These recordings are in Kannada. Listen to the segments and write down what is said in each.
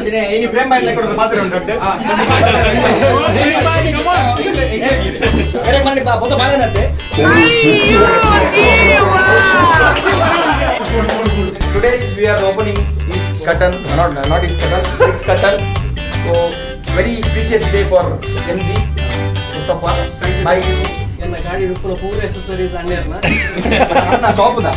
ini frame main lekor ಮಾತ್ರ ಉಂಟು ಅರೆ ಮನೆ ಬಾ ಹೊಸ ಬಾಗನತ್ತೆ Today we are opening this curtain, not this curtain, this curtain. So very precious day for MG Mustafa. Bye. ನನ್ನ ಗಾಡಿ ಪೂರ accessories ಅನ್ನೇರ್ನ ಅಣ್ಣ ಶಾಪುದ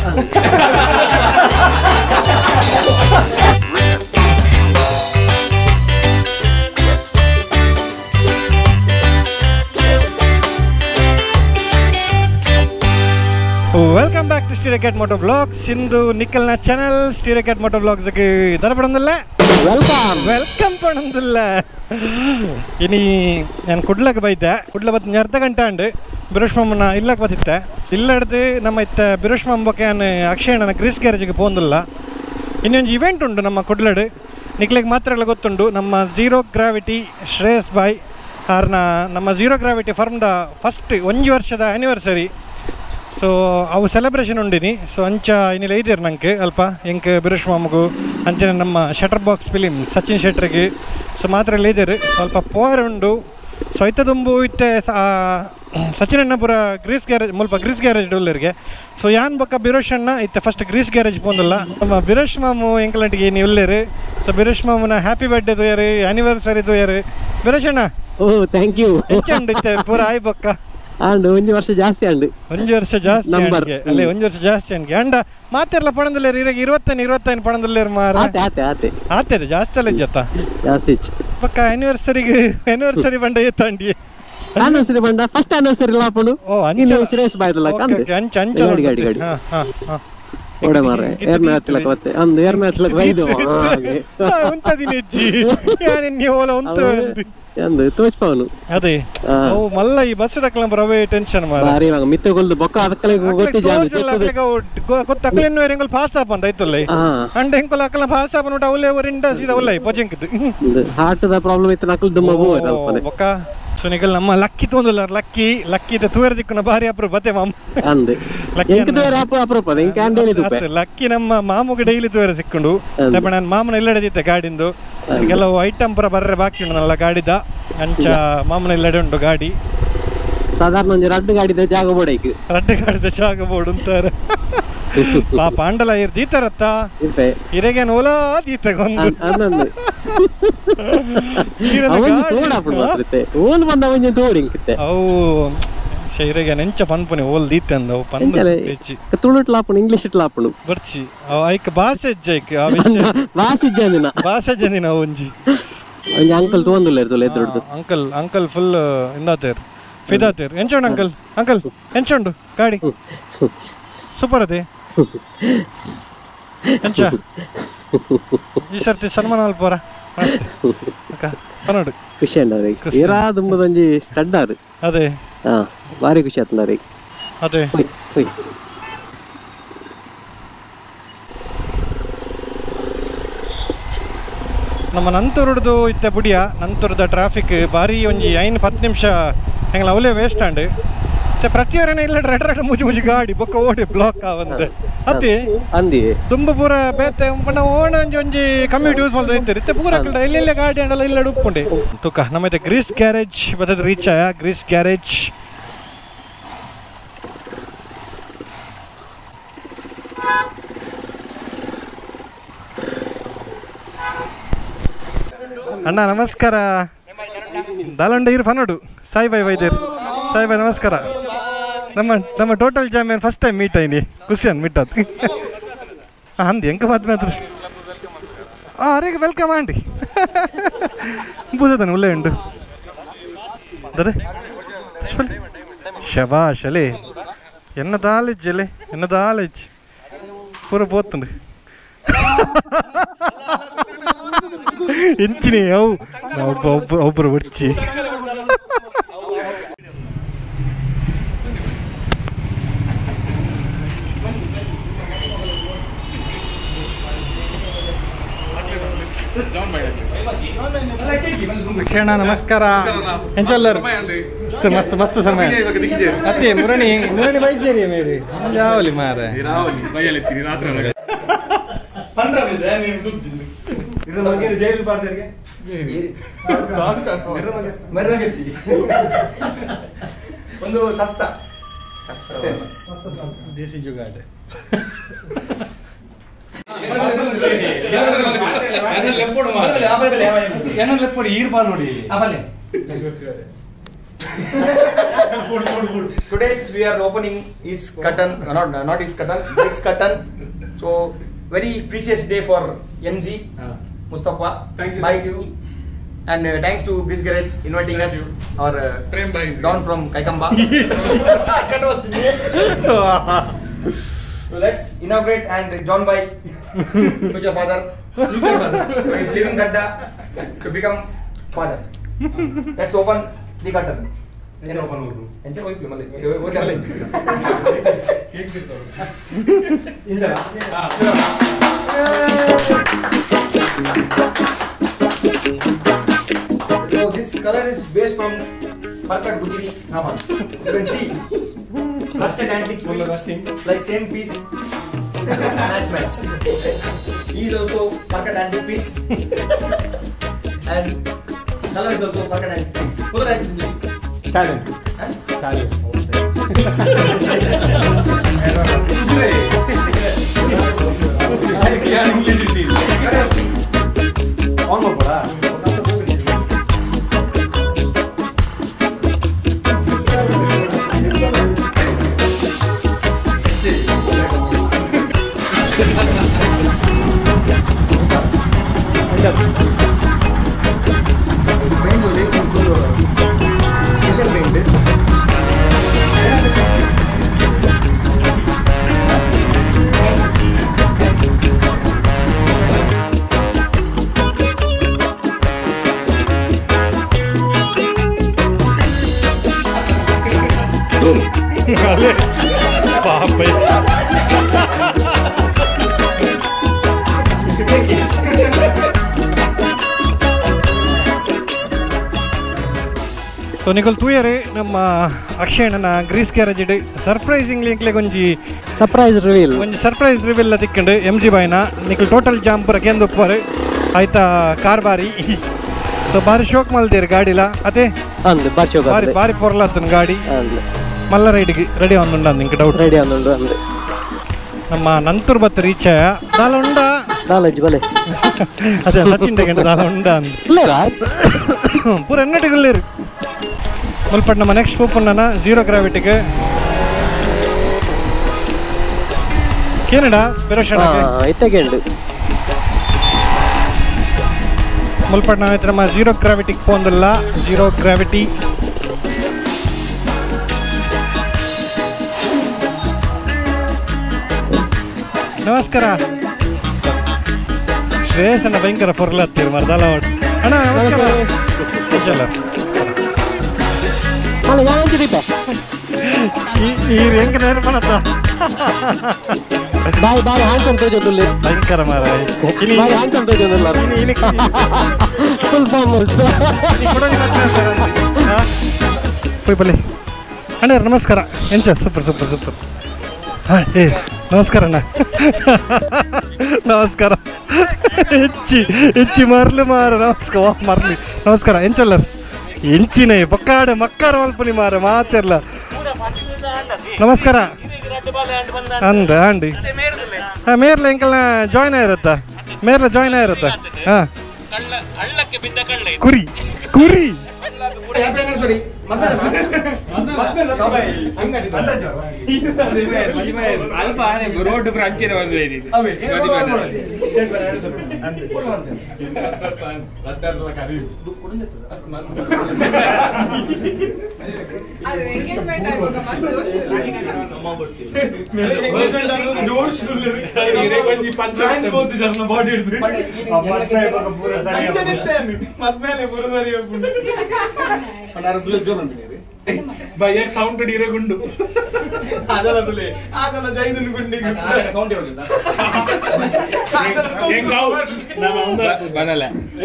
welcome back to Stereo Moto Vlogs. ಇಂದು ನಿಖಲ್ನ ಚಾನಲ್ ಸ್ಟೀರಿಯೋ ಮೋಟೋ ಬ್ಲಾಗ್ಸ್ಗೆ ಧರಪಡೊಂದಿಲ್ಲ ವೆಲ್ಕಮ್ ಪಡೊಂದಿಲ್ಲ. ಇನಿ ನಾನು ಕುಡ್ಲಕ್ಕೆ ಬೈದ್ದೆ, ಕುಡ್ಲ ಬತ್ತು ಅರ್ಧ ಗಂಟೆ ಅಂಡು ಬಿರುಷ್ಮಮ್ಮನ ಇಲ್ಲಕ್ಕೆ ಬತ್ತಿತ್ತೆ. ಇಲ್ಲ ಹಿಡ್ದು ನಮ್ಮ ಇತ್ತ ಬಿರುಷ್ಮಮ್ಮ ಬಗ್ಗೆ ನಾನು ಅಕ್ಷಯಣ್ಣನ ಗ್ರೀಸ್ ಗ್ಯಾರೇಜಿಗೆ ಹೋಗಿಲ್ಲ. ಇನ್ನೊಂದು ಇವೆಂಟ್ ಉಂಟು ನಮ್ಮ ಕುಡ್ಲಡು, ನಿಕ್ಲಿಗೆ ಮಾತ್ರ ಎಲ್ಲ ಗೊತ್ತುಂಟು. ನಮ್ಮ ಝೀರೋ ಗ್ರಾವಿಟಿ ಶ್ರೇಯಸ್ ಬಾಯ್ ಅವ್ರನ್ನ ನಮ್ಮ ಝೀರೋ ಗ್ರಾವಿಟಿ ಫರ್ಮ್ದ ಫಸ್ಟ್ 1 ವರ್ಷದ ಆ್ಯನಿವರ್ಸರಿ. ಸೊ ಅವು ಸೆಲೆಬ್ರೇಷನ್ ಉಂಡಿನಿ. ಸೊ ಅಂಚ ಇನ್ನಿಲ್ಲ ಐದಿರು ನಂಗೆ ಅಲ್ಪ ಎಂಕ್ ಬಿರುಷ್ಮಮ್ಮಗೂ ಅಂಚನೆ ನಮ್ಮ ಶಟರ್ ಬಾಕ್ಸ್ ಫಿಲಿಮ್ ಸಚಿನ್ ಶೆಟ್ರಿಗೆ ಸೊ ಮಾತ್ರ ಎಲ್ಲ ಇದ್ದೀರಿ ಸ್ವಲ್ಪ ಪೋರ್ ಉಂಡು. ಸೊ ಐತ ತುಂಬು ಇತ್ತೆ ಸಚಿನ್ ಪೂರ ಗ್ರೀಸ್ ಗ್ಯಾರೇಜ್ ಮುಲ್ಪ ಗ್ರೀಸ್ ಗ್ಯಾರೇಜ್ ಡೋಲರ್ಗೆ. ಸೊ ಯಾನ್ ಬೊಕ್ಕ ಬಿರೋಷಣ್ಣ ಇತ್ತೆ ಫಸ್ಟ್ ಗ್ರೀಸ್ ಗ್ಯಾರೇಜ್ ಪೋಂದಲ್ಲ ನಮ್ಮ ಬಿರೋಶ್ ಮಾಮು ಎಂಕಲಂಟಿಗೆ ನೀವು ಇಲ್ಲೇರು. ಸೊ ಬಿರೋಶ್ ಮಾಮನ ಹ್ಯಾಪಿ ಬರ್ಡೇ ತೋಯರು, ಆ್ಯನಿವರ್ಸರಿ ತೋಯರು ಬಿರೋಷಣ್ಣ. Oh thank you. ಹೆಚ್ಚಂಡು ಇತ್ತೆ ಪೂರ ಆಯ್ ಬೊಕ್ಕ ಅಂಡು 1 ವರ್ಷ ಜಾಸ್ತಿ ಅಂಡು 1 ವರ್ಷ ಜಾಸ್ತಿ ಅಲ್ಲೇ 1 ವರ್ಷ ಜಾಸ್ತಿ ಅನ್ಗೆ ಅಂಡ ಮಾತೆಲ್ಲ ಪಣದಲ್ಲೇರು ಈಗ 25 ಪಣದಲ್ಲೇರು ಮಾರ ಆತೇದೆ ಜಾಸ್ತಿ ಅಲ್ಲ ಜತ್ತ ಜಾಸ್ತಿ ಪಕ್ಕ ಆ್ಯನಿವರ್ಸರಿ ಬಂಡ ಏತಾಂಡಿ ಆನಿವರ್ಸರಿ ಬಂಡ ಫಸ್ಟ್ ಆನಿವರ್ಸರಿ ಲಾಪನು ಓ ಅಂಚ ಶ್ರೇಯಸ್ ಬಾಯ್ದಲ್ಲ ಕಂದೆ ಅಂಚ ಗಾಡಿ ಓಡೆ ಮಾರೆ ಏರ್ಮೆ ಹತ್ತಲಕ ಮತ್ತೆ ಅಂದು ಏರ್ಮೆ ಹತ್ತಲಕ ವೈದು ಹಾಗೆ ಉಂತದಿನ ಹೆಚ್ಚಿ ಯಾನೆ ನೀವೋಲ ಉಂತ ಅಂದು ತೋಚ್ಪವನು ಅದೇ ಓ ಮಲ್ಲ ಈ ಬಸ್ ದಕ್ಕಲ ಬರವೇ ಟೆನ್ಷನ್ ಮಾರ ಬಾರಿ ಇವಾಗ ಮಿತ್ತಗೊಲ್ದು ಬೊಕ್ಕ ಅದಕ್ಕಲೆ ಗೊತ್ತಿ ಜಾನೆ ಗೊತ್ತಕ್ಕಲೆನ್ನು ಎಂಗಲ್ ಪಾಸ್ ಆಪ್ ಅಂತ ಐತಲ್ಲ ಅಂಡ ಎಂಕಲ್ ಅಕ್ಕಲ ಪಾಸ್ ಆಪ್ ನೋಟ ಅವಲೇ ವರಿಂಡ ಸೀದಾ ಅವಲೇ ಪೊಜೆಂಕಿದು ಹಾರ್ಟ್ ದ ಪ್ರಾಬ್ಲಮ್ ಇತ್ತು ನಕಲ್ ದುಮ್ಮ ಬೋ ಅಲ್ಪನೆ ಬೊಕ್ಕ ಸೊ ನಿಗಲ್ ನಮ್ಮ ಲಕ್ಕಿ ತೊಂದಲ್ಲ ಲಕ್ಕಿ ತೂರ ದಿಕ್ಕನ ಭಾರಿ ಅಪ್ರೂಪ ಬತ್ತೆ ಮಾಮ ಅಂದೆ ಎಂಕ ತೂರ ಅಪ್ರೂಪ ಎಂಕ ಡೈಲಿ ತುಪೆ ಲಕ್ಕಿ ನಮ್ಮ ಮಾಮುಗೆ ಡೈಲಿ ತೂರ ಸಿಕ್ಕೊಂಡು ತಪ್ಪ ನಾನು ಮಾಮನ ಇಲ್ಲಡಿದ್ದೆ ಗಾಡಿಂದು ಕೆಲವು ಐಟಮ್ ಪುರ ಬರ್ರೆ ಬಾಕಿ ಉಂಟು ನಲ್ಲ ಗಾಡಿದ ಅಂಚ ಮಾಮನ ಇಲ್ಲಡೆ ಉಂಟು ಗಾಡಿ ಸಾಧಾರಣ ಒಂದು ರಡ್ಡು ಗಾಡಿದ ಜಾಗ ಬೋಡೈಕ್ ರಡ್ಡು ಗಾಡಿದ ಜಾಗ ಬೋರ್ಡ್ ಅಂತಾರೆ ಪಾಪ ಅಂಡಲ ಇರ್ ದೀತಾರತ್ತ ಇರೆಗೇನು ಓಲಾ ದೀತಗೊಂದು ಓಲ್ ಬಂದ ಒಂಜಿ ತೋಡಿಂಕಿತ್ತೆ ಅವು ಶೈರೆಗೆ ನೆಂಚ ಪನ್ಪುನಿ ಓಲ್ ದೀತೆ ಅಂದವು ತುಳುಟ್ ಲಾಪುನು ಇಂಗ್ಲಿಷ್ ಲಾಪುನು ಬರ್ಚಿ ಅವ ಐಕ್ ಭಾಷೆ ಐಕ್ ಭಾಷೆ ಜಂದಿನ ಒಂಜಿ ಒಂಜಿ ಅಂಕಲ್ ತೋಂದುಲ್ಲ ಇರ್ತಲ್ಲ ಎದುರುಡ್ದು ಅಂಕಲ್ ಫುಲ್ ಇಂದಾತೇರ್ ಫಿದಾತೇರ್ ಎಂಚೋಂಡು ಅಂಕಲ್ ಎಂಚೋಂಡು ಗಾಡಿ ಸೂಪರ್ ಅದೇ ಎಂಚ ಈ ಸರ್ತಿ ಸಲ್ಮಾನ್ ಅಲ್ಪೋರ ಅಕ್ಕ ಪನ್ನೋಡು ಖುಷಿ ಅಂಡವ್ರಿ ಇರಾ ದುಂಬದೊಂಜಿ ಸ್ಟಡ್ಡಾರು ಅದೇ ಭಾರಿ ಖುಷಿ ಆತಂದ್ರಿ ಅದೇ ನಮ್ಮ ನಂತೂರದ್ದು ಇತ್ತೆ ಬುಡಿಯ ನಂತೂರದ ಟ್ರಾಫಿಕ್ ಭಾರಿ ಒಂಜಿ 5-10 ನಿಮಿಷ ಹೆಂಗಲ್ಲ ಅವಲೇ ವೇಸ್ಟ್ ಆಂಡ್ ಮತ್ತೆ ಪ್ರತಿಯೊರನೇ ಇಲ್ಲ ರೆಡ್ ಮುಜಿ ಗಾಡಿ ಬೊಕ್ಕ ಓಡಿ ಬ್ಲಾಕ್ ಆವಂದೆ ಅತಿ ಅಂದಿ ತುಂಬ ಪೂರ ಬೇತೆ ಪಂಡ ಓಣ ಒಂಜಿ ಕಮ್ಯೂಟ್ ಯೂಸ್ ಮಾಡ್ತಾ ಇರ್ತಾರೆ ಇತ್ತೆ ಪೂರ ಎಲ್ಲೆಲ್ಲ ಗಾಡಿ ಅಂಡಲ್ಲ ಇಲ್ಲ ಉಪ್ಪುಂಡೆ ತುಕ ನಮ್ಮೈತೆ ಗ್ರೀಸ್ ಗ್ಯಾರೇಜ್ ಬತ್ತದ ರೀಚ್ ಆಯ ಗ್ರೀಸ್ ಗ್ಯಾರೇಜ್ ಅಣ್ಣ ನಮಸ್ಕಾರ ದಾಲಂಡ ಇರು ಫನೋಡು ಸಾಯಿ ಬಾಯ್ ವೈದ್ಯರ್ ಸಾಯಿ ಬಾಯ್ ನಮಸ್ಕಾರ. ನಮ್ಮ ಟೋಟಲ್ ಜಾಮಿಯನ್ ಫಸ್ಟ್ ಟೈಮ್ ಮೀಟ್ ಆಯ್ನಿ ಖುಷಿಯನ್ ಮೀಟ್ ಆತ್ ಅಂದಿ ಎಂಕ ಮಾತು ಮಾತ್ರ ಅರೆಗೆ ವೆಲ್ಕಮ್ ಆಂಟಿ ಬೂದದನು ಒಳ್ಳೆ ಉಂಟು ಅದೇ ಶಬಾಷ್ ಅಲೆ ಎನ್ನದಾಲೆಜ್ ಪೂರ ಪೋತುಂಡು ಎಂಚಿನಿ ಅವು ಒಬ್ಬರು ಬರ್ಚಿ ಅಕ್ಷಯಣ್ಣ ನಮಸ್ಕಾರ ಎಂಚಲ್ಲರು ಮಸ್ತ್ ಮಸ್ತ್ ಸಮಯ ಅತ್ತೆ ಮುರಣಿ ವೈದ್ಯರಿ ಮೇರಿ ಯಾವಲಿ ಮಾರ ಜೈಲು ಪಾರ್ದರಿಗೆ ಒಂದು ಸಸ್ತ ದೇಸಿ ಜುಗಾಡೆ ನೋಡಿ Today's we are opening is curtain, not is curtain, bricks curtain. So very precious day for MG Mustafa. Thank you. Bye to you. And thanks to Brisk Garage inviting us or Prem bhai is down from Kaikamba. So let's inaugurate and John Bhai, future father, is leaving Gadda to become father. Let's open the curtain. ಎಂಚೆ ಹೋಯ್ತು ಮಲ್ಲಿ ಓದಲ್ಲ ಕೇಕ್ ಸಿಗ್ತದೆ ಇಂಜಲ So this color is based from Parkat Gujri Saman. You can see rusted antique piece, like same piece, match. He is also Parkat antique piece, and color is also Parkat antique piece. Color actually. Talent. So Nikhil ತೂಯರೆ ನಮ್ಮ ಅಕ್ಷಯಣ್ಣನ ಗ್ರೀಸ್ ಗ್ಯಾರೇಜ್ ಇಡಿ ಸರ್ಪ್ರೈಸಿಂಗ್ಲಿ ಇಂಕ್ಲೆಗ್ ಒಂಜಿ ಸರ್ಪ್ರೈಸ್ ರಿವೀಲ್ ತಿಕ್ಕಂಡು MG ಬಾಯ್ನ ನಿಖಲ್ ಟೋಟಲ್ ಜಾಮ್ ಪೂರ ಕೇಂದ್ರ ಉಪ್ಪರು ಆಯ್ತಾ ಕಾರ್ ಬಾರಿ ಸೊ ಬಾರಿ ಶೋಕ್ ಮಲ್ದೇರಿ ಗಾಡಿಲ ಅದೇ ಬಾರಿ ಬಾರಿ ಪೊರ್ಲತ್ತನ ಗಾಡಿ ಮಲ್ಲ ರೈಡ್ಗೆ ರೆಡಿ ಆಂದುಂಡ ನಿಂಗೆ ಡೌಟ್ ರೆಡಿ ಆಂದುಂಡು ಅಂದೆ ನಮ್ಮ ನಂತೂರ್ ಬತ್ತ ರೀಚ್ ದಾಲ ಉಂಡ ಬಲೆ ಅದೇ ಲಚ್ಚಿಂಡೆ ದಾಲ ಉಂಡ ಅಂದ್ ಪೂರ ಎನ್ನಟಿಗಲ್ಲೇರು ಮುಲ್ಪಟ್ ನಮ್ಮ ನೆಕ್ಸ್ಟ್ ಪೂಪನ್ನ ಝೀರೋ ಗ್ರಾವಿಟಿಗೆ ಕೇನಡಾ ಪಿರೋಷಣ ಇತ್ತಗೆಂಡು ಮುಲ್ಪಟ್ ನಾವು ನಮ್ಮ ಝೀರೋ ಗ್ರಾವಿಟಿಗೆ ಪೋಂದಿಲ್ಲ ಝೀರೋ ಗ್ರಾವಿಟಿ ನಮಸ್ಕಾರ ಶ್ರೇಯಸನ್ನ ಭಯಂಕರ ಪೊರ್ಲತ್ತೀರಿ ಮರ್ದಲ್ಲ ಅಣ್ಣ ನಮಸ್ಕಾರ ಈ ಹೆಂಗ ನೆನಪಣತ್ತ ಬಾಯ್ ಬಾಯ್ ಹಾಂಕನ್ ತೋಜೋದಿಲ್ಲ ಭಯಂಕರ ಮಾರಾಯ ಬಾಯ್ ಹಾಂಕನ್ ತೋಜೋದಿಲ್ಲ ಫುಲ್ ಫಾರ್ಮಲ್ಸ್ ಹೋಯ್ ಬಲ್ಲಿ ಅಣ್ಣ ನಮಸ್ಕಾರ ಎಂಚ ಸೂಪರ್ ಸೂಪರ್ ಸೂಪರ್ ಹಾಂ ಏ ನಮಸ್ಕಾರ ಅಣ್ಣ ನಮಸ್ಕಾರ ಹೆಚ್ಚಿ ಮರ್ಲಿ ಮಾರ ನಮಸ್ಕಾರ ಮರ್ಲಿ ನಮಸ್ಕಾರ ಎಂಚಲ್ಲರ್ ಎಂಚಿನ ಪಕ್ಕಾಡ ಮಕ್ಕಾರ ಮಲ್ಪನಿ ಮಾರ ಮಾತಿರ್ಲ ನಮಸ್ಕಾರ ಅಂದ ಅಂಡಿ ಹಾಂ ಮೇರ್ಲ ಎಂಕಲ್ನ ಜಾಯ್ನ್ ಆಗಿರುತ್ತಾ ಮೇರ್ಲ ಜಾಯ್ನ್ ಆಗಿರುತ್ತಾ ಹಾಂ ಕುರಿ ಕುರಿ ರೋಡ್ ಅಂಚಿನ ಬೈಕ್ ಸೌಂಡ್ ಹಿಡಿರೆಗುಂಡು ಅದಲ್ಲ ತುಲೆ ಅದಲ್ಲ ಜೈದನ್ ಗುಂಡಿಗೆ ಸೌಂಡ್ ಹೇಳಿಲ್ಲ ಬನಲ್ಲ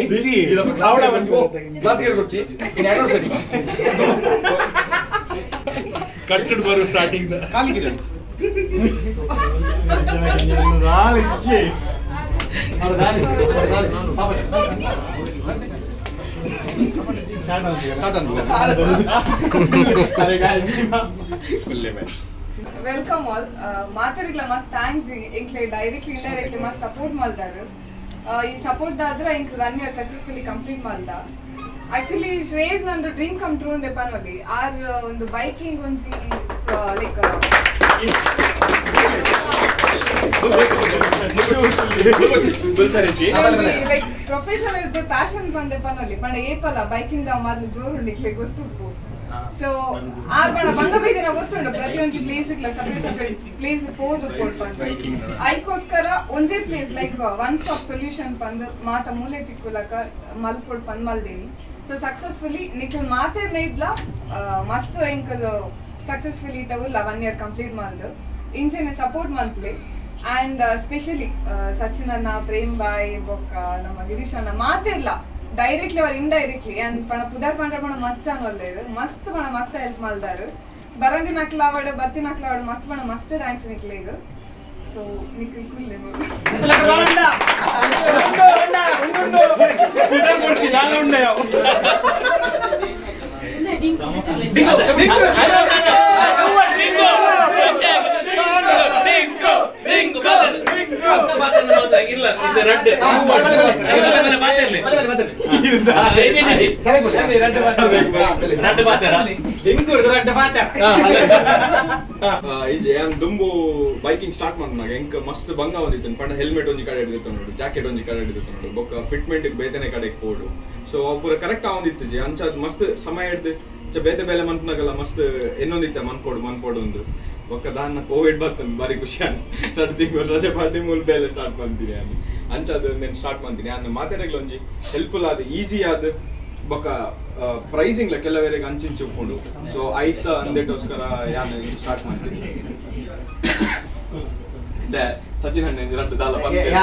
ಕಡ್ಸಿಡ್ ಬರು ಸ್ಟಾರ್ಟಿಂಗ್ ಕಾಲಿಗೆ ವೆಲ್ಕಮ್ ಆಲ್. ಮಾತಾಡಿಲ್ಲ ಮಸ್ತ್ ಥ್ಯಾಂಕ್ಸ್ ಇಂಕ್ಲೆ ಡೈರೆಕ್ಟ್ಲಿ ಇಂಡೈರೆಕ್ಟ್ಲಿ ಮಸ್ತ್ ಸಪೋರ್ಟ್ ಮಾಡ್ತಾರೆ. ಈ ಸಪೋರ್ಟ್ ಆದ್ರೆ ಇಂಕ್ 1 year ಸಕ್ಸಸ್ಫುಲಿ ಕಂಪ್ಲೀಟ್ ಮಾಡ್ದ. ಆಕ್ಚುಲಿ ಶ್ರೇಯಸ್ ನಂದು ಡ್ರೀಮ್ ಕಮ್ ಟ್ರೂ ಅಂದೆ ಪನೋಲಿ ಆರ್ ಒಂದು ಬೈಕಿಂಗ್ ಒಂಜಿ ಲೈಕ್ ಲೈಕ್ ಪ್ರೊಫೆಷನಲ್ ಇರ್ದು ಪ್ಯಾಷನ್ ಬಂದೆ ಪನೋಲಿ ಪಂಡ ಏಪಲ್ಲ ಬೈಕಿಂಗ್ ದ ಮಾರ್ಲು ಜೋರು ನಿಕ್ಲೆ ಗೊತ್ತುಪ್ಪು. ಸೊ ಆ ಪಂಡ ಬಂಗ ಬೈದಿನ ಗೊತ್ತುಂಡು ಪ್ರತಿಯೊಂದು ಪ್ಲೇಸ್ ಸಪರೇಟ್ ಪ್ಲೇಸ್ ಪೋದು ಕೊಡ್ಪಂಡು ಅದಕ್ಕೋಸ್ಕರ ಒಂದೇ place like one stop solution ಪಂದು ಮಾತ ಮೂಲೆ ತಿಕ್ಕುಲಕ ಮಲ್ಪೊಡ್ ಪಂದ್ ಮಲ್ದೇನಿ. ಸೊ ಸಕ್ಸಸ್ಫುಲಿ ನಿಖಿಲ್ ಮಾತೇರ್ನ ಇಡ್ಲ ಮಸ್ತ್ ಎಂಕಲ್ ಸಕ್ಸಸ್ಫುಲಿ ತಗೊಲ್ಲ 1 year ಕಂಪ್ಲೀಟ್ ಮಾಡ್ದು ಇಂಚೆನೆ ಸಪೋರ್ಟ್ ಮಲ್ಪ್ಲೆ. ಅಂಡ್ ಸ್ಪೆಷಲಿ ಸಚಿನ್ ಅಣ್ಣ, ಪ್ರೇಮ್ ಬಾಯ್, ಬೊಕ್ಕ ನಮ್ಮ ಗಿರೀಶ್ ಅಣ್ಣ ಮಾತಿರ್ಲ ಡೈರೆಕ್ಟ್ಲಿ ಅವ್ರ ಇಂಡೈರೆಕ್ಟ್ಲಿ ಅಂಡ್ ಪಣ ಪುದರ್ ಪಂಡ ಪಣ ಮಸ್ತ್ ಚಾನ್ ಒಳ್ಳೆಯದು ಮಸ್ತ್ ಪಣ ಮಸ್ತ್ ಹೆಲ್ಪ್ ಮಲ್ದಾರು. ಬರಂದಿ ನಕ್ಲಾವಡ್ ಬತ್ತಿ ನಕ್ಲಾವಡ್ ಮಸ್ತ್ ಪಣ ಮಸ್ತ್ ಥ್ಯಾಂಕ್ಸ್ ನಿಕ್ಲೇಗ. ಸೊ ನಿಖಿಲ್ ಕುಲ್ಲೆ ದುಂಬು ಬೈಕಿಂಗ್ ಸ್ಟಾರ್ಟ್ ಮಾಡ್ನಾಗ ಎಂಕ್ ಮಸ್ತ್ ಬಂಗ ಒಂದಿತ್ತು ಪಂಡ ಹೆಲ್ಮೆಟ್ ಒಂಜಿ ಕಡೆ ಹಿಡಿದಿತ್ತು ನೋಡು, ಜಾಕೆಟ್ ಒಂಜಿ ಕಡೆ ಹಿಡಿದಿತ್ತು ನೋಡು, ಬೊಕ್ಕ ಫಿಟ್ಮೆಂಟ್ ಬೇತೆನೆ ಕಡೆಗೆ ಪೋಡು. ಸೊ ಪೂರ ಕರೆಕ್ಟ್ ಆವಂದಿತ್ತು ಜಿ ಅಂಚ ಮಸ್ತ್ ಸಮಯ ಹಿಡ್ದು ಬೇತೆ ಬೇಲೆ ಮನ್ಪನಾಗಲ್ಲ ಮಸ್ತ್ ಇನ್ನೊಂದಿತ್ತ ಮನ್ಪೋಡು ಒಂದು ಬೊಕ್ಕ ದಾನ್ನ ಕೋವಿಡ್ ಬರ್ತಂದು ಬಾರಿ ಖುಷಿ ಅನ್ 2 ತಿಂಗಳು ರಜೆ ಪಾರ್ಟಿ ಮೂಲ ಬೇಲೆ ಸ್ಟಾರ್ಟ್ ಮಾಡ್ತೀನಿ ಅನ್ನು ಅಂಚದು నేను ಸ್ಟಾರ್ಟ್ ಮಾಡ್ತೀನಿ ಅನ್ನು ಮಾತಾಡಕ್ಕೆ ಒಂಜಿ ಹೆಲ್ಪ್ಫುಲ್ ಆದ ಈಸಿ ಆದ ಬೊಕ್ಕ ಪ್ರೈಸಿಂಗ್ ಲ ಕೆಲವರಿಗೆ ಅಂಚಿಂಚು ಉಪ್ಕೊಂಡು. ಸೊ ಐತ ಅಂದೇಟೋಸ್ಕರ ಯಾನು ಸ್ಟಾರ್ಟ್ ಮಾಡ್ತೀನಿ. ಸಚಿನ್ ಅಣ್ಣ ಎರಡು ದಾಲ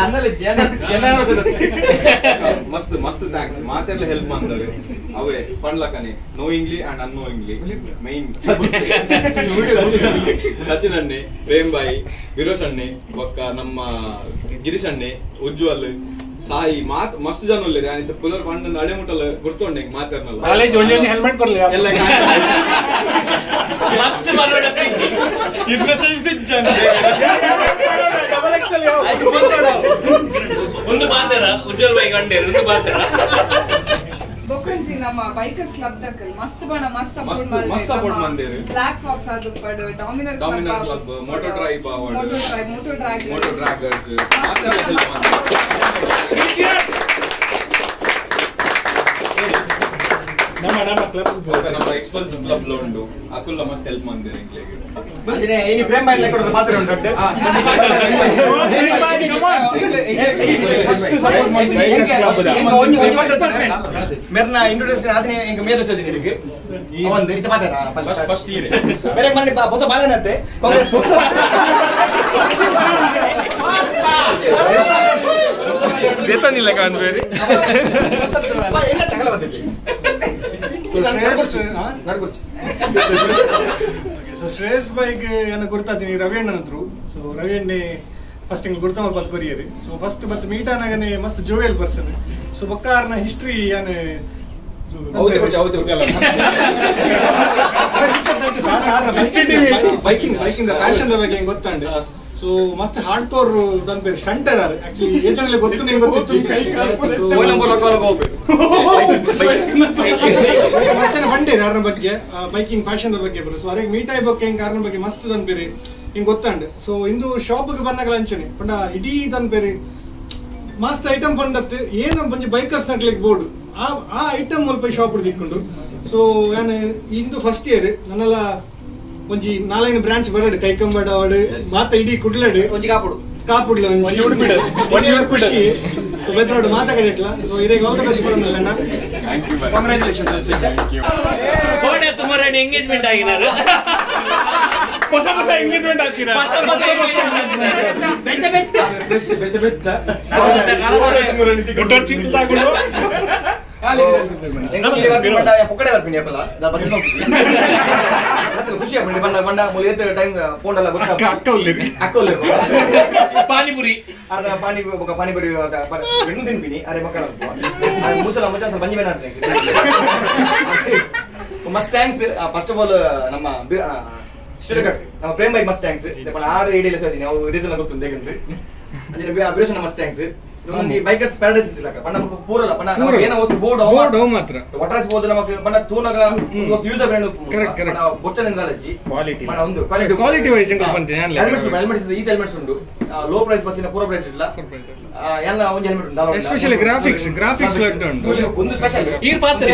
ಮಸ್ತ್ ಮಸ್ತ್ ಥ್ಯಾಂಕ್ಸ್ ಮಾತೆಲ್ಲ ಹೆಲ್ಪ್ ಮಾಡ್ತಾರೆ ಅವೇ ಪಣ್ಲಕನೆ knowingly and unknowingly main Sachin ಅಣ್ಣೆ, ಪ್ರೇಮ್ ಬಾಯಿ, ವಿರೋಶ್ ಅಣ್ಣೆ, ಬೊಕ್ಕ ನಮ್ಮ ಗಿರೀಶ್ ಅಣ್ಣೆ, ಉಜ್ವಲ್, ಸಾಯಿ ಮಾತ್ ಮಸ್ತ್ ಜನ ಉಳ್ಳೇರಿ ಆಯ್ತು ಪುದರ್ ಪಂಡ ಅಡೆ ಮುಟ್ಟಲ್ಲ ಗುರ್ತೊಂಡೆ ಮಾತಾಡ್ನಲ್ಲ ಕಾಲೇಜ್ ಒಂದೇ ಹೆಲ್ಮೆಟ್ ಕೊರ್ಲಿ ಎಲ್ಲ ಮತ್ತೆ ಬರೋಡ ಪಿಂಚಿ ಇನ್ನ ಸೈಜ್ ಡಬಲ್ ಎಕ್ಸೆಲ್ ಒಂದು ಮಾತಾರ ಉಜ್ವಲ್ ಬೈ ಗಂಡೆ ಒಂದು ಮಾತಾರ ಬೊಕನ್ಸಿ ನಮ್ಮ ಬೈಕರ್ಸ್ ಕ್ಲಬ್ ದಕ್ಕಲ್ ಮಸ್ತ್ ಬಣ ಮಸ್ತ್ ಸಪೋರ್ಟ್ ಮಂದೇರಿ ಬ್ಲಾಕ್ ಫಾಕ್ಸ್ ಅದು ಪಡ್ Dominar club moto drive moto draggers ನಮ್ಮ ಕ್ಲಬ್ ನಮ್ಮ ಎಕ್ಸ್ಪಲ್ಸ್ ಕ್ಲಬ್ లో ಉಂಡು ಅಕುಲ್ಲ ಮಸ್ತ್ ಹೆಲ್ಪ್ ಮಾಡ್ತಾರೆ ಇಂಕ್ಲೆಗೆ ಅಂದ್ರೆ ಇನಿ ಪ್ರೇಮ್ ಬಾಯಿ ಲೆಕ್ಕ ಮಾತ್ರ ಉಂಟು ಫಸ್ಟ್ ಸಪೋರ್ಟ್ ಮಾಡ್ತೀನಿ ಇಂಗ ಒಂಜಿ ಮೇರ್ನ ಇಂಟ್ರೊಡಕ್ಷನ್ ಆದನೆ ಇಂಗ ಮೇಲ ಚೋದಿ ನಿಮಗೆ ಒಂದು ಇತ ಮಾತಾಡ ಫಸ್ಟ್ ಇಯರ್ ಬೇರೆ ಮನೆ ಹೊಸ ಬಾಲನತ್ತೆ ಕಾಂಗ್ರೆಸ್ ಬೇತನಿಲ್ಲ ಕಾಣ್ಬೇಡಿ என்ன தகவல வந்துச்சு ಸೊ ಶ್ರೇಯಸ್ ಬೈಕ್ ಏನ ಗುರ್ತಾತೀನಿ ರವಿ ಅಣ್ಣನಂತ್ರು. ಸೊ ರವಿ ಅಣ್ಣೆ ಫಸ್ಟ್ ಹಿಂಗೆ ಗುರ್ತ ಮಲ್ಪದ್ ಕೊರಿಯರಿ. ಸೊ ಫಸ್ಟ್ ಬತ್ ಮೀಟ್ ಆನಾಗನೆ ಮಸ್ತ್ ಜೋವಿಯಲ್ ಪರ್ಸನ್. ಸೊ ಬೊಕ್ಕಾರ್ನ ಹಿಸ್ಟ್ರಿ ಏನ್ ಬೈಕಿಂಗ್ ಫ್ಯಾಷನ್ ಬಗ್ಗೆ ಹೆಂಗ್ ಗೊತ್ತಾಂಡೆ. ಸೊ ಮಸ್ತ್ ಹಾಡ್ಕೋರ್ ದನ್ ಬೇರೆ ಸ್ಟಂಟರ್ ಆಕ್ಚುಲಿ ಏಚನಲ್ಲೇ ಗೊತ್ತು ನಿಂಗೆ ಗೊತ್ತಿತ್ತು ಮಸ್ತ್ ಜನ ಬಂಡೇರಿ ಅದ್ರ ಬಗ್ಗೆ ಬೈಕಿಂಗ್ ಫ್ಯಾಷನ್ ಬಗ್ಗೆ ಬರು. ಸೊ ಅವ್ರಿಗೆ ಮೀಟ್ ಆಯ್ ಬಗ್ಗೆ ಹೆಂಗ್ ಅದ್ರ ಬಗ್ಗೆ ಮಸ್ತ್ ದನ್ ಬೇರೆ ಹಿಂಗ್ ಗೊತ್ತಾಂಡೆ. ಸೊ ಇಂದು ಶಾಪ್ಗೆ ಬಂದಾಗ ಅಂಚನೆ ಪಂಡ ಇಡೀ ದನ್ ಬೇರೆ ಮಸ್ತ್ ಐಟಮ್ ಬಂದತ್ತು ಏನು ಬಂಜಿ ಬೈಕರ್ಸ್ ನಗ್ಲಿಕ್ಕೆ ಬೋರ್ಡ್ ಆ ಐಟಮ್ ಮುಲ್ಪ ಶಾಪ್ ಹಿಡಿಕೊಂಡು. ಸೊ ನಾನು ಇಂದು ಫಸ್ಟ್ ಇಯರ್ ನನ್ನೆಲ್ಲ ಒಂಜಿ 4 ಬ್ರಾಂಚ್ ಬರಡು ಕೈಕಂಬಡ ಅವಡು ಮಾತ ಇಡೀ ಕುಡ್ಲಡು ಒಂಜಿ ಕಾಪುಡ್ಲ ಒಂಜಿ ಖುಷಿ. ಸೊ ಬೆದ್ರಾಡು ಮಾತಾಡಿಟ್ಲ. ಸೊ ಇದಕ್ಕೆ ಆಲ್ ದ ಬೆಸ್ಟ್ ಬರೋದಿಲ್ಲ ಅಣ್ಣ. ಕಂಗ್ರಾಚುಲೇಷನ್ಸ್. ಕೋಡೆ ತುಮರಾಣಿ ಎಂಗೇಜ್ಮೆಂಟ್ ಆಗಿನಾರು ಹೊಸ ಎಂಗೇಜ್ಮೆಂಟ್ ಆಗ್ತೀರಾ ಬೆಚ್ಚ ಗುಡ್ಡರ್ ಚಿಂತ ತಗೊಂಡು ಪೊಕ್ಕಡೆ ಬರ್ತೀನಿ ಅಪ್ಪಲ್ಲ ಖುಷಿ ಆಗ್ಬಿಡಿ ಬಣ್ಣ ಬಣ್ಣ ಮುಳಿಯತ್ತ ಟೈಮ್ ಫೋನ್ ಎಲ್ಲ ಅಕ್ಕ ಪಾನಿಪುರಿ ಅದ ಪಾನಿಪುರಿ ಹೆಣ್ಣು ತಿನ್ಬಿನಿ ಅರೆ ಮಕ್ಕಳ ಮುಸಲ ಮುಚ್ಚ ಬಂಜಿ ಬೇಡ must thanks first of all ನಮ್ಮ ನಮ್ಮ ಪ್ರೇಮ್ ಬೈಕ್ ಮಸ್ಟ್ ಥ್ಯಾಂಕ್ಸ್ 6 ಇಡೀ ಸೇರ್ತೀನಿ ಅವು ರೀಸನ್ ಗೊತ್ತು ಹೇಗಂತ ಅದೇ ಅಭಿರೇಷನ್ ಮಸ್ಟ್ ಥ್ಯಾಂಕ್ಸ್ ಬೈಕರ್ಸ್ ಪ್ಯಾರಡೈಸ್ ಇತ್ತಿಲ್ಲ ಪಣ್ಣ ಪೂರಲ್ಲ ಪಣ್ಣ ಏನ ವಸ್ತು ಬೋರ್ಡ್ ಮಾತ್ರ ಒಟ್ರಾಸ್ ಬೋದು ನಮಗೆ ಪಣ್ಣ ತೂನಗ ವಸ್ತು ಯೂಸರ್ ಬ್ರ್ಯಾಂಡ್ ಬೊಚ್ಚದಿಂದ ಅಲಜ್ಜಿ ಕ್ವಾಲಿಟಿ ಪಣ್ಣ ಒಂದು ಕ್ವಾಲಿಟಿ ವೈಸ್ ಎಂಕ ಬಂತೀನಿ ಹೆಲ್ಮೆಟ್ಸ್ ಈ ಹೆಲ್ಮೆಟ್ಸ್ ಉಂಟು ಲೋ ಪ್ರೈಸ್ ಬಸ್ಸಿನ ಪೂರ ಪ್ರೈಸ್ ಇಲ್ಲ ಎಲ್ಲ ಒಂದು ಹೆಲ್ಮೆಟ್ ಉಂಟು ಎಸ್ಪೆಷಲಿ ಗ್ರಾಫಿಕ್ಸ್ ಲಟ್ ಉಂಟು ಒಂದು ಸ್ಪೆಷಲ್ ಈ ಪಾತ್ರೆ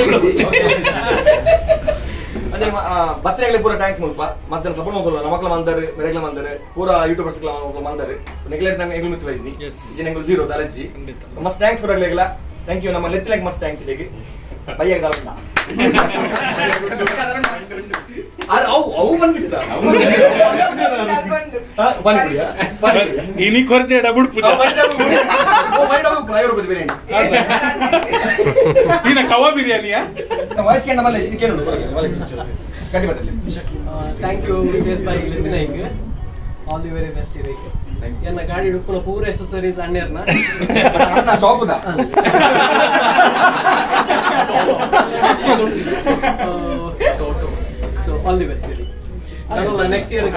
ಅದೇ ಬತ್ರೆಗಳಿಗೆ ಪೂರ ಟ್ಯಾಂಕ್ಸ್ ಮುಲ್ಪ ಮತ್ತನ ಸಪೋರ್ಟ್ ಮಾಡ್ತಲ್ಲ ನಮಕ್ಲ ಮಂದರ್ ರೆಗ್ಯುಲರ್ ಮಂದರ್ ಪೂರ ಯೂಟ್ಯೂಬರ್ಸ್ ಮಂದರ್ ನೆಗ್ಲೆಕ್ಟ್ ನಂಗೆ ಎಂಗ್ಲು ಮಿತ್ರ ಇದ್ದೀನಿ ಜಿನೆಂಗ್ಲು ಜೀರೋ ಅಲಜ್ಜಿ must thanks for regular thank you ನಮ್ಮ ಲೆತ್ತಿಲಾಗ ಮಸ್ಟ್ ಥ್ಯಾಂಕ್ಸ್ ಇದಕ್ಕೆ ಬೈಯಾಗ ದಾವಣ್ಣ ಅವು ಬಂದ್ಬಿಟ್ಟಿದ್ದ ಇನಿ ಕೊರ್ಚೆ ಡಬುಡ್ ಪೂಜಾ ಇನ ಕವಾ ಬಿರಿಯಾನಿಯಾ ವಾಯ್ಸ್ ಕೇಳ ಮಲ್ಲ ಇದು ಕೇಳು ಕಟ್ಟಿ ಬರ್ತಲ್ಲ ಥ್ಯಾಂಕ್ ಯು ಸ್ಪೇಸ್ ಬೈಕ್ ಲಿಂದಿನೈಕ್ ಆಲ್ ದಿ ವೆರಿ ಬೆಸ್ಟ್ ಇದಕ್ಕೆ ಎನ್ನ ಗಾಡಿ ಹುಡುಕುನ ಪೂರ ಎಕ್ಸಸರೀಸ್ ಅಣ್ಣರ್ನ ಅಣ್ಣ ಶಾಪುದ ಟೋಟೋ ಸೊ ಆಲ್ ದಿ ಬೆಸ್ಟ್ ಇದಕ್ಕೆ ನಾನು ನೆಕ್ಸ್ಟ್ ಇಯರ್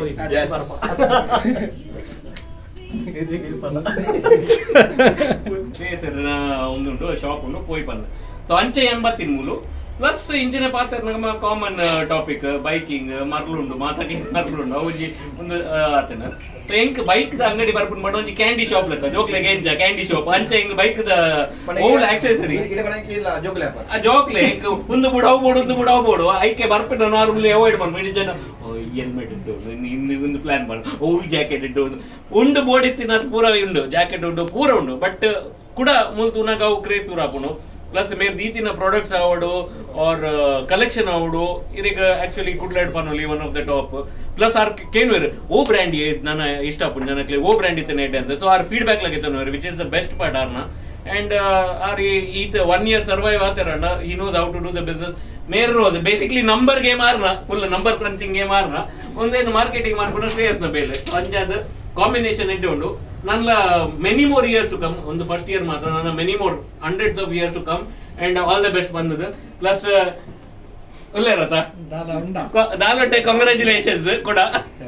ಒಂದುಂಟು ಶಾಪ್ ಉಂಟು ಪೋಯ್ ಬಂದ ಸೊ ಅಂಚೆ 83 ಪ್ಲಸ್ ಇಂಚಿನ ಪಾತ್ರ ನಮ್ಮ ಕಾಮನ್ ಟಾಪಿಕ್ ಬೈಕಿಂಗ್ ಮರ್ಲುಂಡು ಮಾತಾಡಿ ಮರ್ಲುಂಡು ಅವುಜಿ ಒಂದು ಆತನ ಎಂಕ್ ಬೈಕ್ ದ ಅಂಗಡಿ ಬರ್ಪುಂಡು ಮಾಡೋ ಒಂಜಿ ಕ್ಯಾಂಡಿ ಶಾಪ್ ಲೆಕ್ಕ ಜೋಕ್ಲೆಗೆ ಎಂಜ ಕ್ಯಾಂಡಿ ಶಾಪ್ ಅಂಚೆ ಎಂಕ್ ಬೈಕ್ ದ ಓಲ್ ಆಕ್ಸೆಸರಿ ಆ ಜೋಕ್ಲೆ ಎಂಕ್ ಒಂದು ಬುಡಾವ್ ಬೋಡು ಐಕೆ ಬರ್ಪಿನ ನಾರ್ಮಲಿ ಅವಾಯ್ಡ್ ಮಾಡ್ಬಿಡಿ ಜನ ಹೆಲ್ಮೆಟ್ ಉಂಟು ಒಂದು ಪ್ಲಾನ್ ಮಾಡು ಓ ಜಾಕೆಟ್ ಉಂಡು ಬೋರ್ಡ್ ಇತ್ತಿನ ಪೂರ ಉಂಡು ಜಾಕೆಟ್ ಉಂಡು ಪೂರ ಉಂಡು ಬಟ್ ಕೂಡ ಮುಲ್ತುನಾಗ ಅವು ಕ್ರೇಸ್ ಊರಾಪುನು ಪ್ಲಸ್ ಮೇರ್ ದೀತಿನ ಪ್ರಾಡಕ್ಟ್ಸ್ ಆವಡು ಆರ್ ಕಲೆಕ್ಷನ್ ಆವಡು ಇರೀಗ ಆಕ್ಚುಲಿ ಗುಡ್ಲೈಡ್ ಪನೋಲಿ one of the top plus ಆರ್ ಕೇನ್ವೇರ್ ಓ ಬ್ರ್ಯಾಂಡ್ ನನ್ನ ಇಷ್ಟ ಪುಂಡು ಜನಕ್ಕೆ ಓ ಬ್ರ್ಯಾಂಡ್ ಇತ್ತನೆ ಅಂತ ಸೊ ಆರ್ ಫೀಡ್ಬ್ಯಾಕ್ ಲಗಿತ್ತನವ್ರು which is the best part ಆರ್ನ ಅಂಡ್ ಆರ್ ಈತ 1 year ಸರ್ವೈವ್ ಆತಾರಣ್ಣ he knows how to do the business ಮೇರ್ ನೋಸ್ ಬೇಸಿಕ್ಲಿ ನಂಬರ್ ಗೇಮ್ ಆರ್ನ ಫುಲ್ ನಂಬರ್ ಕ್ರಂಚಿಂಗ್ ಗೇಮ್ ಆರ್ನ ಒಂದೇನು ಮಾರ್ಕೆಟಿಂಗ್ ಮಾಡ್ಕೊಂಡು ಶ್ರೇಯಸ್ನ ಬೇಲೆ ಅಂಚಾದ ಕಾಂಬಿನೇಷನ್ ಇಟ್ಟು ಉಂಡು ನನ್ನ many more years to come ಒಂದು ಫಸ್ಟ್ ಇಯರ್ ಮಾತ್ರ ನನ್ನ many more hundreds of years to come and all the best ಬಂದದ್ದು ಪ್ಲಸ್ ಒಳ್ಳೆ ರಥ ದಾಲೊಟ್ಟೆ ಕಂಗ್ರಾಚುಲೇಷನ್ಸ್ ಕೂಡ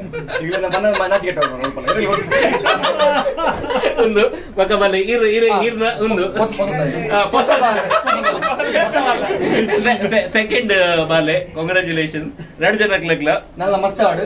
ಒಂದು ಪಕ್ಕ ಬಲ್ಲೆ ಇರ್ನ ಒಂದು ಸೆಕೆಂಡ್ ಬಾಲೆ ಕಂಗ್ರಾಚುಲೇಷನ್ಸ್ 2 ಜನಕ್ಲೆಗ್ಲ നല്ല മസ്ത് ആട്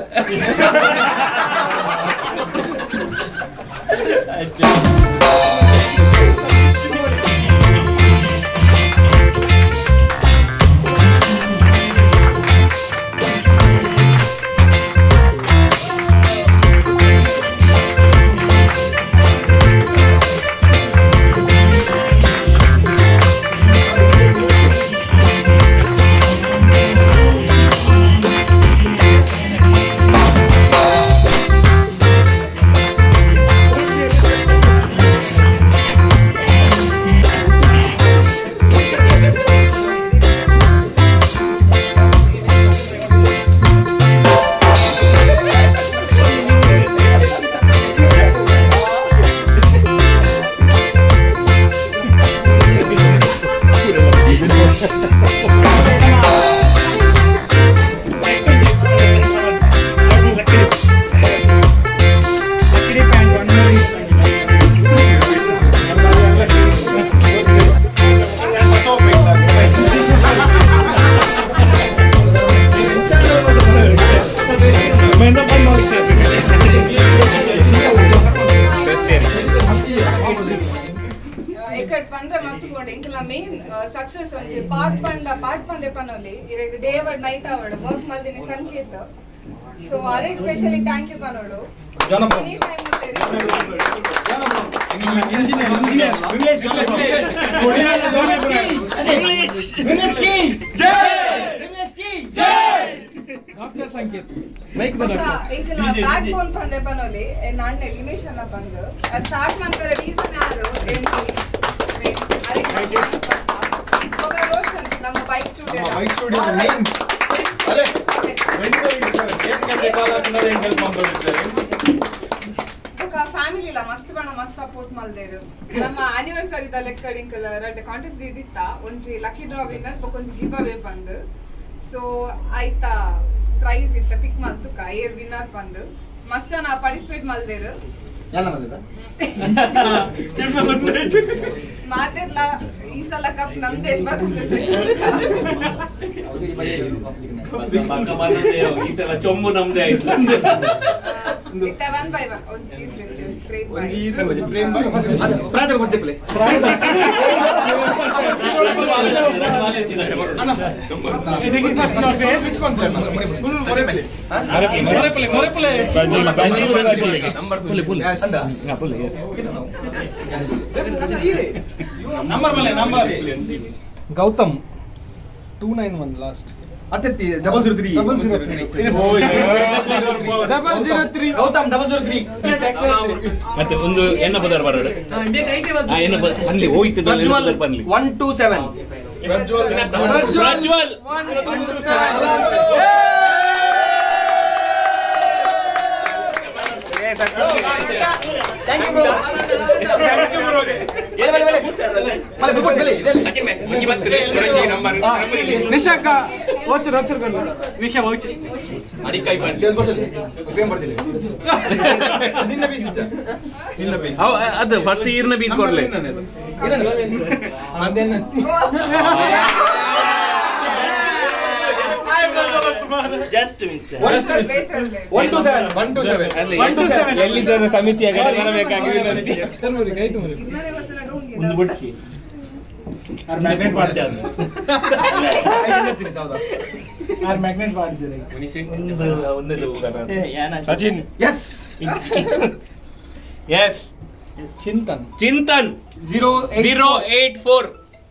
सक्सेस म्हणजे पार्ट पंदे पनोली इरेग डे और नाइट आवड वर्क मल्दिनी संकेत सो अरेग स्पेशली थैंक यू पनोडू एनी टाइम डॉक्टर संकेत मैक बना इंकला बैक बोन पंदे पनोली नान एलिमिनेशन पंद स्टार्ट मन करे रीजन यारो अरेग ಇದ್ದೀರಾ ಬೈಕ್ ಸ್ಟುಡಿಯೋ ಮೇನ್ ಅದೇ ವೆಂಡೋ ಇಡ್ತಾರೆ ಏನ್ ಕತೆ ಕಾಲ ಅನ್ನೋದು ಹೆಂಗ್ ಹೆಲ್ಪ್ ಮಾಡ್ತಾರೆ ಫ್ಯಾಮಿಲಿ ಇಲ್ಲ ಮಸ್ತ್ ಬಣ್ಣ ಮಸ್ತ್ ಸಪೋರ್ಟ್ ಮಲ್ದೇರು ನಮ್ಮ ಆನಿವರ್ಸರಿ ದ ಲೆಕ್ಕಡಿಂಗ್ ರಡ್ಡೆ ಕಾಂಟೆಸ್ಟ್ ಇದ್ದಿತ್ತ ಒಂಜಿ ಲಕ್ಕಿ ಡ್ರಾ ವಿನ್ನರ್ ಒಂಜಿ ಗಿವ್ ಅವೇ ಬಂದು ಸೊ ಆಯ್ತಾ ಪ್ರೈಸ್ ಇತ್ತ ಪಿಕ್ ಮಲ್ತುಕ ಏರ್ ವಿನ್ನರ್ ಬಂದು ಮಸ್ತ್ ಜನ ಪಾರ್ಟಿಸಿಪೇಟ್ ಮಲ್ದೇರು ಮಾತೆಲ್ಲ ಈ ಸಲ ಕಪ್ ನಮ್ದೇ ಚೊಂಬು ನಮ್ದೇ ಆಯ್ತು ಇತ್ತ 1 by 1 ಒಂಜಿ ಗೌತಮ್ 291 ಲಾಸ್ಟ್ ಅತ್ತೆತ್ತಿ 003 ಗೌತಮ್ 003 ಮತ್ತೆ ಒಂದು ಎನ್ನ ಪದಾರ ಬರೋಡು ಎನ್ನ ಅಲ್ಲಿ ಹೋಯ್ತು 127 ಪ್ರಜ್ವಲ್ ಥ್ಯಾಂಕ್ ಯು ಬ್ರೋ ನಿಶಾಕ ಓಚರ್ ನಿಶಾ ಓಚರ್ ಅಡಿಕಾಯಿ ಮಾಡಿ ಅದು ಫಸ್ಟ್ ಈರ್ನ ಬೀಸ್ ಕೊಡ್ಲಿ ಜಸ್ಟ್ ಮಿಸ್ 127 ಎಲ್ಲಿದ್ದ ಸಮಿತಿಯಾಗ ಬರಬೇಕಾಗಿದೆ ಒಂದು ಬಿಡ್ಸಿ Sachin S Chintan 084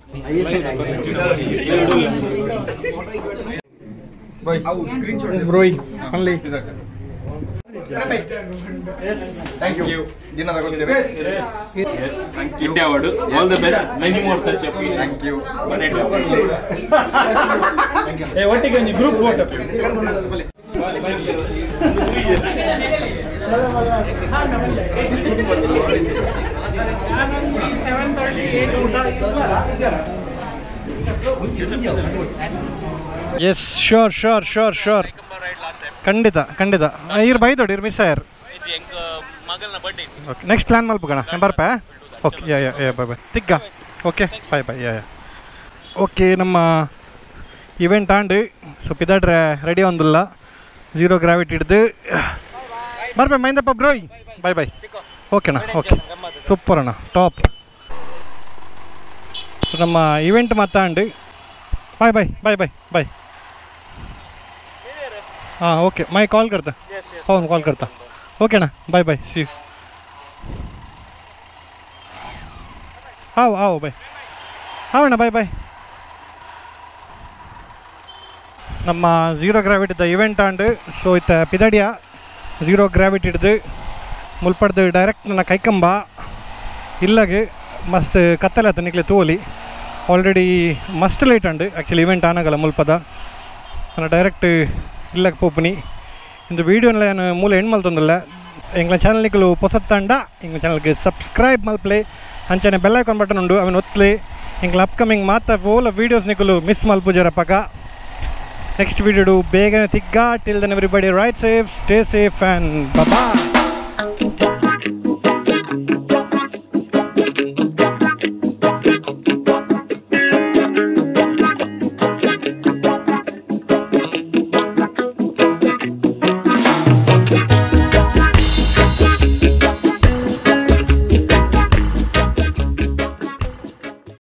Yes, bro. Only. Thank you ದಿನ ತಗೊಳ್ತೇವೆ India award. All the best. Many more such appeals. Thank you ಒಟ್ಟಿಗೆ ಒಂದು ಗ್ರೂಪ್ ಫೋಟೋ ಎಸ್ ಶೋರ್ ಖಂಡಿತ ಇರ್ ಬೈದೋಡಿ ಇರ್ ಮಿಸ್ ಆಯರ್ ಓಕೆ ನೆಕ್ಸ್ಟ್ ಪ್ಲಾನ್ ಮಲ್ಪೋಣ ಬರ್ಪಾ ಓಕೆ ಯಾ ಬಾಯ್ ತಿಗ್ಗ ಓಕೆ ಬಾಯ್ ಯಾ ಓಕೆ ನಮ್ಮ ಇವೆಂಟ್ ಆಂಡ್ ಸೊ ಪಿದಾಡ್ರೆ ರೆಡಿ ಒಂದಿಲ್ಲ 0 ಗ್ರಾವಿಟಿ ಹಿಡ್ದು ಬರ್ಬೇ ಮೈಂದಪ್ಪ ಬ್ರೋಯ್ ಬಾಯ್ ಓಕೆನಾ ಓಕೆ ಸೂಪರ್ ಅಣ್ಣ ಟಾಪ್ ಸೊ ನಮ್ಮ ಇವೆಂಟ್ ಮಾತಾಂಡು ಬಾಯ್ हाँ ओके मैं कॉल करता फोन कॉल करता ओके ना बाय सी आओ बाय ना बाय ನಮ್ಮ 0 ಗ್ರಾವಿಟಿ ಇವೆಂಟ್ ಆಂಡ್ ಸೊ ಇತ್ತ ಪಿದಡಿಯ 0 ಗ್ರಾವಿಟಿ ಹಿಡ್ದು ಮುಲ್ಪಡ್ದು ಡೈರೆಕ್ಟ್ ನನ್ನ ಕೈಕಂಬ ಇಲ್ಲಾಗೆ ಮಸ್ತ್ ಕತ್ತಲೆ ಆತ ನಿಕ್ಲೆ ತೋಲಿ ಆಲ್ರೆಡಿ ಮಸ್ತ್ ಲೇಟ್ ಅಂಡ್ ಆ್ಯಕ್ಚುಲಿ ಇವೆಂಟ್ ಆನಾಗಲ್ಲ ಮುಲ್ಪದ ನಾನು ಡೈರೆಕ್ಟ್ ಇಲ್ಲಕ್ಕೆ ಪೋಪನಿ ಇಂದು ವೀಡಿಯೋನೆಲ್ಲ ನಾನು ಮೂಲ ಹೆಣ್ಣು ಮಲ್ತೊಂದಿಲ್ಲ ಎಂಗ್ಲ ಚಾನಲ್ನಿಗಳು ಪೊಸತ್ತಂಡ ಎಂಗ್ಲ ಚಾನಲ್ಗೆ ಸಬ್ಸ್ಕ್ರೈಬ್ ಮಲ್ಪಲೆ ಅಂಚನೆ ಬೆಲ್ ಐಕಾನ್ ಬಟನ್ ಉಂಡು ಅವನು ಒತ್ತಲಿ ಎಂಗ್ಲ ಅಪ್ಕಮಿಂಗ್ ಮಾತ ಓಲ ವೀಡಿಯೋಸ್ ನಿಕ್ಕಲು ಮಿಸ್ ಮಲ್ಪುಜರ ಪಕ್ಕ ನೆಕ್ಸ್ಟ್ ವೀಡಿಯೋ ಬೇಗನೆ ತಿಗ್ಗ till then everybody ride safe stay safe and bye